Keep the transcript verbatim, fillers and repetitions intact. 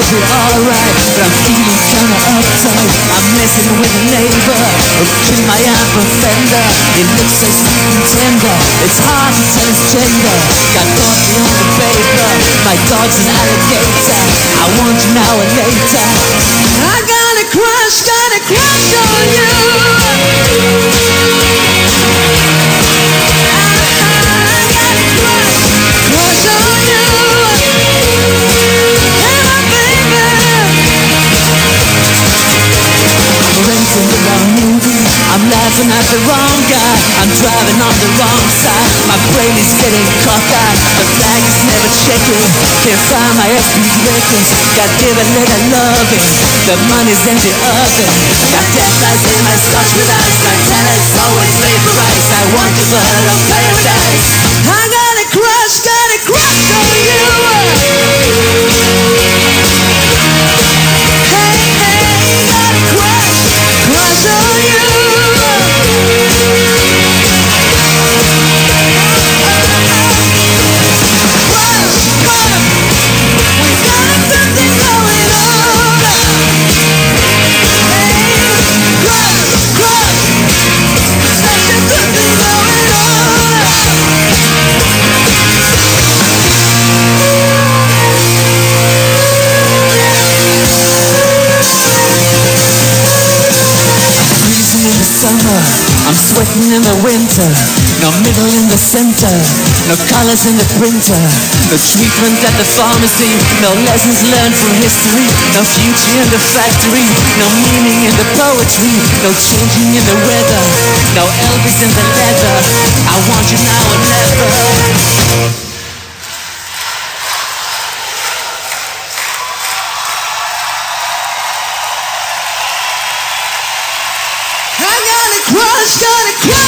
is it alright? But I'm feeling kinda uptight. I'm messing with a neighbor who killed my aunt for fender. It looks so sweet and tender, it's hard to tell his gender. Got coffee on the paper, my dog's an alligator. I want you now or later. I got a crush, got a crush on you. I got a crush, crush on you. Hey my baby. I'm renting the wrong movie, I'm laughing at the wrong guy, I'm driving on the wrong side, my brain is getting cockeyed, the flag is never checking, can't find my F P records, got given little loving, the money's in the oven, got deadlines in my scotch with ice, my planet's always vaporized, I want the bird of paradise. I got a crush, got a crush on you. Hey, hey, got a crush, crush on you. Summer, I'm sweating in the winter, no middle in the center, no colors in the printer, no treatment at the pharmacy, no lessons learned from history, no future in the factory, no meaning in the poetry, no changing in the weather, no Elvis in the leather, I want you now or never. Crush, got a crush.